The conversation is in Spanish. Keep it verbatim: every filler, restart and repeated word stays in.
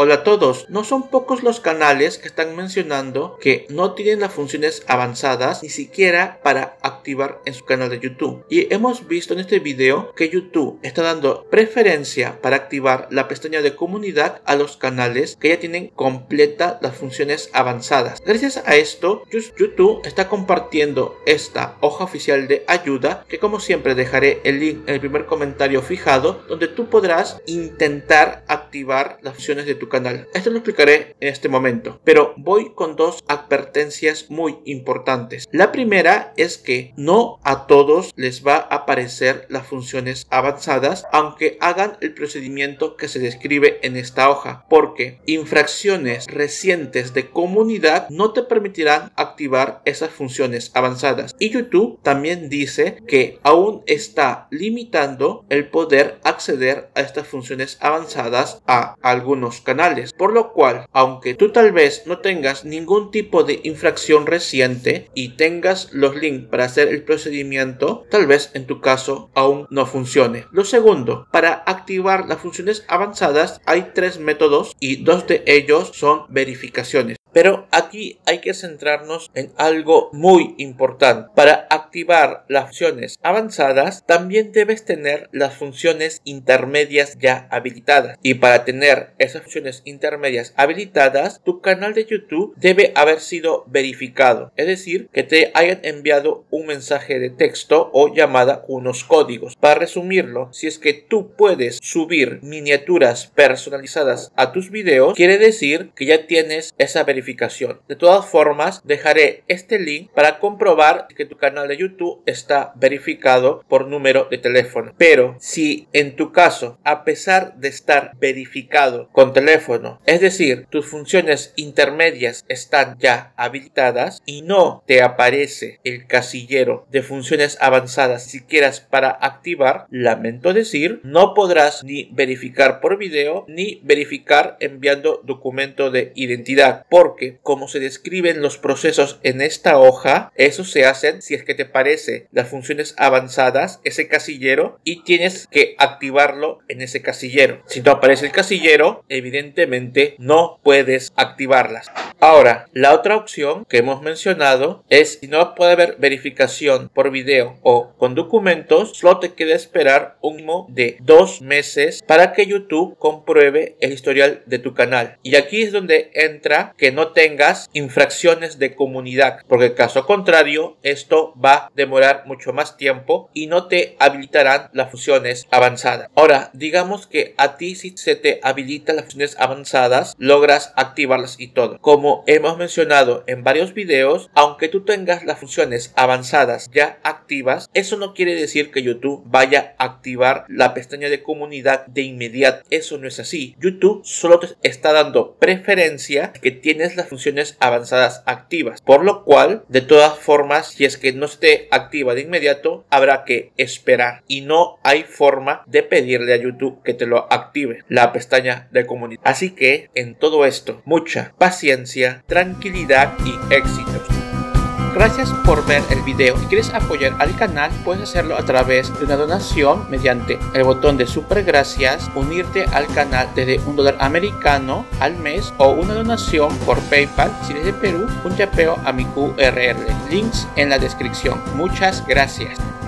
Hola a todos, no son pocos los canales que están mencionando que no tienen las funciones avanzadas ni siquiera para activar en su canal de YouTube. Y hemos visto en este video que YouTube está dando preferencia para activar la pestaña de comunidad a los canales que ya tienen completa las funciones avanzadas. Gracias a esto, YouTube está compartiendo esta hoja oficial de ayuda, que como siempre dejaré el link en el primer comentario fijado, donde tú podrás intentar activar las funciones de tu canal. Esto lo explicaré en este momento, pero voy con dos advertencias muy importantes. La primera es que no a todos les va a aparecer las funciones avanzadas, aunque hagan el procedimiento que se describe en esta hoja, porque infracciones recientes de comunidad no te permitirán activar esas funciones avanzadas. Y YouTube también dice que aún está limitando el poder acceder a estas funciones avanzadas a algunos canales, por lo cual, aunque tú tal vez no tengas ningún tipo de infracción reciente y tengas los links para hacer el procedimiento, tal vez en tu caso aún no funcione. Lo segundo, para activar las funciones avanzadas hay tres métodos y dos de ellos son verificaciones. Pero aquí hay que centrarnos en algo muy importante. Para activar las funciones avanzadas, también debes tener las funciones intermedias ya habilitadas. Y para tener esas funciones intermedias habilitadas, tu canal de YouTube debe haber sido verificado. Es decir, que te hayan enviado un mensaje de texto o llamada con unos códigos. Para resumirlo, si es que tú puedes subir miniaturas personalizadas a tus videos, quiere decir que ya tienes esa verificación. De todas formas, dejaré este link para comprobar que tu canal de YouTube está verificado por número de teléfono. Pero si en tu caso, a pesar de estar verificado con teléfono, es decir, tus funciones intermedias están ya habilitadas y no te aparece el casillero de funciones avanzadas siquiera para activar, lamento decir, no podrás ni verificar por video ni verificar enviando documento de identidad, porque como se describen los procesos en esta hoja, eso se hacen si es que te parece las funciones avanzadas, ese casillero, y tienes que activarlo en ese casillero. Si no aparece el casillero, evidentemente no puedes activarlas. Ahora, la otra opción que hemos mencionado es, si no puede haber verificación por video o con documentos, solo te queda esperar un mínimo de dos meses para que YouTube compruebe el historial de tu canal. Y aquí es donde entra que no tengas infracciones de comunidad, porque caso contrario, esto va a demorar mucho más tiempo y no te habilitarán las funciones avanzadas. Ahora, digamos que a ti si se te habilitan las funciones avanzadas, logras activarlas y todo. Como hemos mencionado en varios videos, aunque tú tengas las funciones avanzadas ya activas, eso no quiere decir que YouTube vaya a activar la pestaña de comunidad de inmediato. Eso no es así. YouTube solo te está dando preferencia que tienes las funciones avanzadas activas, por lo cual, de todas formas, si es que no esté activa de inmediato, habrá que esperar y no hay forma de pedirle a YouTube que te lo active la pestaña de comunidad. Así que en todo esto, mucha paciencia, tranquilidad y éxitos. Gracias por ver el video. Si quieres apoyar al canal, puedes hacerlo a través de una donación mediante el botón de super gracias, unirte al canal desde un dólar americano al mes o una donación por PayPal si eres de Perú, un yapeo a mi Q R L. Links en la descripción. Muchas gracias.